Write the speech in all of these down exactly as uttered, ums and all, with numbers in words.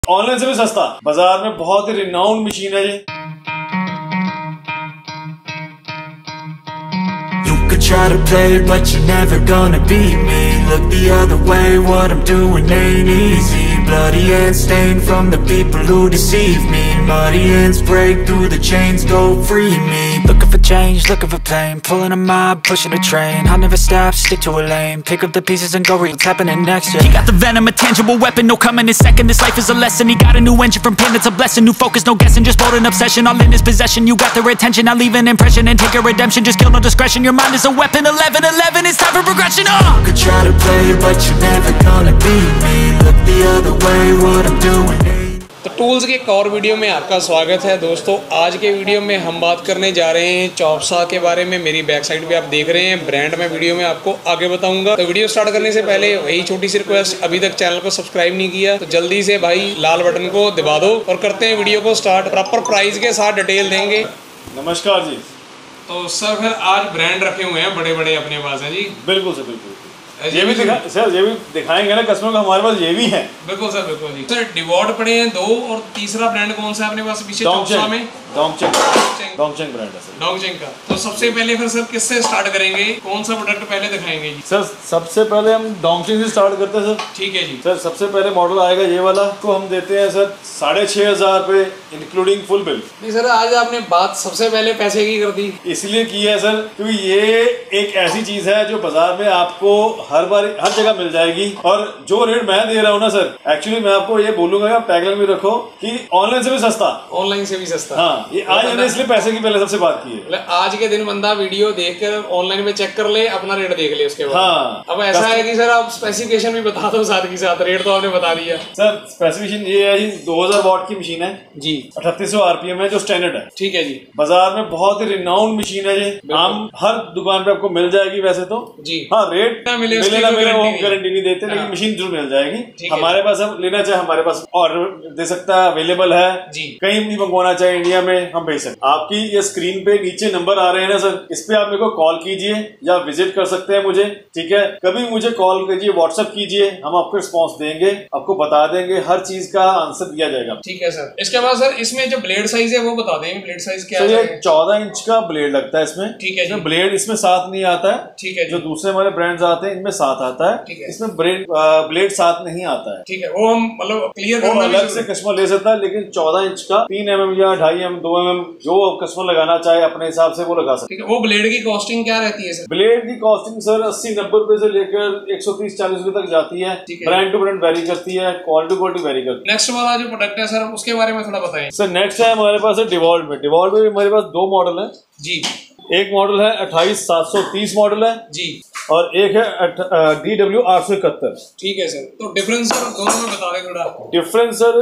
Online से भी सस्ता, बाजार में बहुत ही रिनाउंड मशीन है ये। Try to play it, but you're never gonna beat me. Look the other way, what I'm doing ain't easy. Bloody hands stained from the people who deceive me. Muddy hands break through the chains, go free me. Looking for change, looking for pain, pulling a mob, pushing a train. I'll never stop, stick to a lane, pick up the pieces and go read what's happening next. Yeah. He got the venom, a tangible weapon, no coming in second. This life is a lesson. He got a new engine from pain, it's a blessing. New focus, no guessing, just bold and obsession. All in his possession, you got their attention. Now leave an impression and take your redemption. Just kill, no discretion. Your mind is a weapon. Eleven, eleven, it's time for progression. Oh! You could try to play it, but you're never gonna beat me. Look the other way, what I'm doing. तो tools के एक और video में आपका स्वागत है दोस्तों। आज के वीडियो में हम बात करने जा रहे हैं चॉपसा के बारे में। मेरी बैक साइड पे आप देख रहे हैं ब्रांड, में वीडियो में आपको आगे बताऊंगा। तो वीडियो स्टार्ट करने से पहले वही छोटी सी रिक्वेस्ट, अभी तक चैनल को सब्सक्राइब नहीं किया तो जल्दी से भाई लाल बटन को दबा दो और करते हैं वीडियो को स्टार्ट। प्रॉपर प्राइस के साथ डिटेल देंगे। नमस्कार जी। तो सर फिर आज ब्रांड रखे हुए हैं बड़े बड़े अपने पास है जी। बिल्कुल सर, बिल्कुल ये भी दिखा सर, ये भी दिखाएंगे ना कस्टमर को, हमारे पास ये भी है। बिल्कुल सर, बिल्कुल जी। सर डिवॉर्ड पड़े हैं दो, और तीसरा ब्रांड कौन सा है अपने पास पीछे चॉपसा में? डोंगचेंग डोंगचेंग ब्रांड है सर। डोंगचेंग का। तो सबसे पहले फिर सर किससे स्टार्ट करेंगे, कौन सा प्रोडक्ट पहले दिखाएंगे जी? सर सबसे पहले हम डोंगचेंग से स्टार्ट करते हैं सर। ठीक है जी। सर सबसे पहले मॉडल आएगा ये वाला, को हम देते हैं सर साढ़े छः हजार रुपये इंक्लूडिंग फुल बिल। नहीं सर, आज आपने बात सबसे पहले पैसे की कर दी। इसलिए की है सर क्योंकि ये एक ऐसी चीज है जो बाजार में आपको हर बार हर जगह मिल जाएगी, और जो रेट मैं दे रहा हूँ ना सर, एक्चुअली मैं आपको ये बोलूंगा, आप टैगलाइन भी रखो कि ऑनलाइन से भी सस्ता। ऑनलाइन से भी सस्ता, हाँ। ये आज हमने इसलिए पैसे की पहले सबसे बात की है। आज के दिन बंदा वीडियो देखकर ऑनलाइन में चेक कर ले, अपना रेट देख ले उसके बाद। हाँ। अब ऐसा है कि सर आप स्पेसिफिकेशन भी बता दो साथ के साथ, रेट तो आपने बता दिया। सर स्पेसिफिकेशन ये है जी, दो हजार वॉट की मशीन है जी, अठतीस सौ आरपीएम है, जो स्टैंडर्ड है। ठीक है जी। बाजार में बहुत ही रिनाउंड मशीन है ये, आम हर दुकान पे आपको मिल जाएगी वैसे तो जी। हाँ, रेट मिले ना मिले वो गारंटी नहीं देते, लेकिन मशीन जरूर मिल जाएगी हमारे पास। हम लेना चाहे हमारे पास ऑर्डर दे सकता है, अवेलेबल है जी। कहीं भी मंगवाना चाहे इंडिया में हम भेज सकते हैं। आपकी ये स्क्रीन पे नीचे नंबर आ रहे हैं ना सर, इस पे आप मेरे को कॉल कीजिए या विजिट कर सकते हैं मुझे, ठीक है। कभी मुझे कॉल कीजिए, व्हाट्सएप कीजिए, हम आपको रिस्पॉन्स देंगे, आपको बता देंगे, हर चीज का आंसर दिया जाएगा। ठीक है सर। इसके बाद सर इसमें जो ब्लेड साइज है वो बता देंगे, ब्लेड साइज क्या है? ये चौदह इंच का ब्लेड लगता है इसमें। ठीक है। इसमें ब्लेड इसमें साथ नहीं आता है, ठीक है। जो दूसरे हमारे ब्रांड्स आते हैं इनमें साथ आता है, इसमें ब्लेड ब्लेड साथ नहीं आता है, ठीक है। वो हम मतलब क्लियर अलग से कस्टमर ले सकता है, लेकिन चौदह इंच का तीन एम एम या ढाई एम दो एम एम जो कस्टमर लगाना चाहे अपने हिसाब से वो लगा सकते हैं। वो ब्लेड की कॉस्टिंग क्या रहती है सर? ब्लेड की कॉस्टिंग सर अस्सी नब्बे रुपए से लेकर एक सौ तीस चालीस रुपए तक जाती है, ब्रांड टू ब्रांड वेरी करती है, क्वालिटी क्वालिटी वेरी करती है। नेक्स्ट वाला जो प्रोडक्ट है सर उसके बारे में थोड़ा बताएं सर। नेक्स्ट है हमारे पास है डिवॉल्ट में। डिवॉल्ट में हमारे पास दो मॉडल है जी। एक मॉडल है अट्ठाईस सात सौ तीस मॉडल है जी, और एक है डी डब्ल्यू आठ सौ इकहत्तर। ठीक है सर। तो डिफरेंस सर दोनों में बता दें थोड़ा। डिफरेंस सर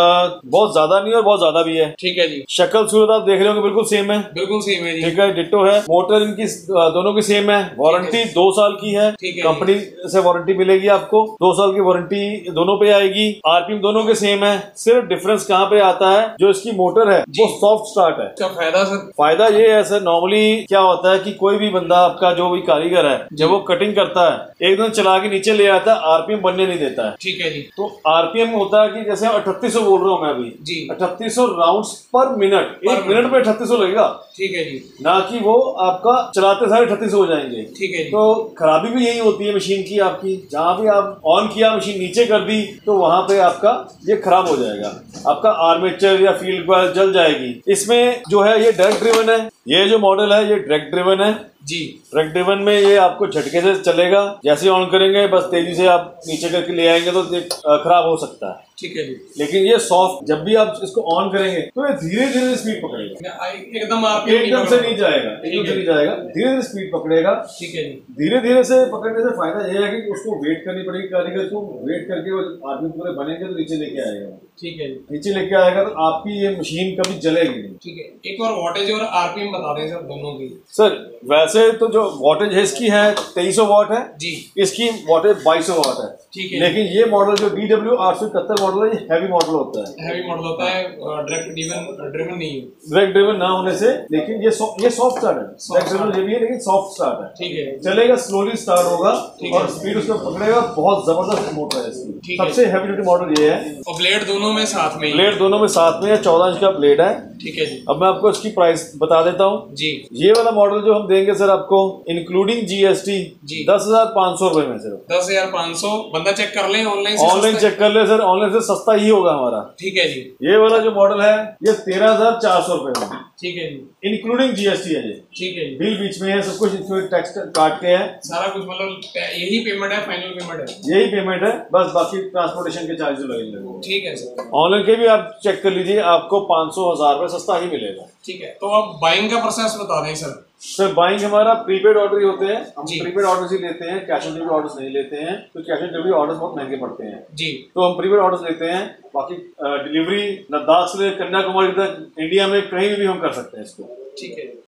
बहुत ज्यादा नहीं और बहुत ज्यादा भी है, ठीक है जी। शक्ल सूरत आप देख रहे होंगे बिल्कुल सेम है, बिल्कुल सेम है जी, ठीक है। डिट्टो है। मोटर इनकी दोनों की सेम है। वारंटी दो साल की है, कंपनी से वारंटी मिलेगी आपको, दो साल की वारंटी दोनों पे आएगी। आरपीएम दोनों के सेम है। सिर्फ डिफरेंस कहाँ पे आता है, जो इसकी मोटर है वो सॉफ्ट स्टार्ट है। क्या फायदा सर? फायदा ये है सर, नॉर्मली क्या होता है कि कोई भी बंदा आपका जो भी कारीगर है जब वो कटिंग करता है एक दिन चला के नीचे ले आता है, आरपीएम बनने नहीं देता है, ठीक है जी। तो आरपीएम होता है कि जैसे अठतीस सौ बोल रहा हूँ मैं अभी जी, अठतीस सौ राउंड पर मिनट, एक मिनट में अठतीस सौ लगेगा, ठीक है जी। ना कि वो आपका चलाते सारे अठतीस हो जाएंगे, ठीक है। तो खराबी भी यही होती है मशीन की आपकी, जहाँ भी आप ऑन किया मशीन नीचे कर दी तो वहां पे आपका ये खराब हो जाएगा, आपका आर्मेचर या फील्ड पर जल जाएगी। इसमें जो है ये डायरेक्ट ड्रिवन है, ये जो मॉडल है ये डायरेक्ट ड्रिवन है जी। डायरेक्ट ड्रिवन में ये आपको झटके से चलेगा, जैसे ऑन करेंगे बस तेजी से आप नीचे करके ले आएंगे तो खराब हो सकता है, ठीक है जी। लेकिन ये सॉफ्ट, जब भी आप इसको ऑन करेंगे तो ये धीरे धीरे स्पीड पकड़ेगा, एकदम आप एकदम से नहीं जाएगा, एकदम से नहीं जाएगा, धीरे धीरे स्पीड पकड़ेगा, ठीक है जी। धीरे धीरे से पकड़ने से फायदा ये है कि उसको वेट करनी पड़ेगी कारीगर को, वेट करके वो आदमी पूरे बनेंगे तो नीचे लेके आएगा, ठीक है जी। नीचे लेके आएगा तो आपकी ये मशीन कभी जलेगी नहीं, ठीक है। एक और वॉटेज और आरपीएम बता दें सर दोनों की। सर वैसे तो जो वॉटेज है इसकी है तेईस सौ वॉट है जी, इसकी वॉटेज बाईस सौ वॉट है, ठीक है। लेकिन ये मॉडल जो डी डब्ल्यू आठ सौ इकहत्तर मॉडल है ये हैवी मॉडल होता है, हैवी मॉडल होता है, डायरेक्ट ड्रिवन ड्रिवन नहीं है, डायरेक्ट ड्रिवन ना होने से, लेकिन ये सॉ, ये सॉफ्ट स्टार्ट है, डायरेक्ट ड्रिवन ये भी है लेकिन सॉफ्ट स्टार्ट है, ठीक है। चलेगा, स्लोली स्टार्ट होगा और स्पीड उसको पकड़ेगा, बहुत जबरदस्त मोटर है इसकी, सबसे हैवी ड्यूटी मॉडल ये है। और ब्लेड दोनों दोनों में साथ में ही? ब्लेड दोनों में साथ में है, चौदह इंच का ब्लेड है। ठीक है जी। अब मैं आपको इसकी प्राइस बता देता हूँ जी। ये वाला मॉडल जो हम देंगे सर आपको इंक्लूडिंग जीएसटी जी दस हजार पाँच सौ रुपए में सिर्फ। दस हजार पाँच सौ बंदा चेक कर ले ऑनलाइन से? ऑनलाइन चेक कर ले सर, ऑनलाइन से सस्ता ही होगा हमारा। ठीक है जी। ये वाला जो मॉडल है ये तेरह हजार चार सौ रुपए में। ठीक है जी। इंक्लूडिंग जीएसटी है ये। ठीक है जी। बिल बीच में है, सब कुछ इसमें टैक्स काट के है, सारा कुछ मतलब यही पेमेंट है, फाइनल पेमेंट है यही पेमेंट है, बस बाकी ट्रांसपोर्टेशन के चार्जेस लगेंगे। ठीक है सर। ऑनलाइन के भी आप चेक कर लीजिए, आपको पाँच सौ हजार रुपए सस्ता ही मिलेगा। ठीक है, तो आप बाइंग का प्रोसेस बता दें सर। सर बाइंग हमारा प्रीपेड ऑर्डर ही होते हैं, हम जी। प्रीपेड ऑर्डर ही लेते हैं, कैश ऑन डिलीवरी ऑर्डर्स नहीं लेते हैं, तो कैश ऑन डिलीवरी ऑर्डर्स बहुत महंगे पड़ते हैं जी। तो हम प्रीपेड ऑर्डर्स लेते हैं। बाकी डिलीवरी लद्दाख से कन्याकुमारी तक इंडिया में कहीं भी हम कर सकते हैं इसको। ठीक है।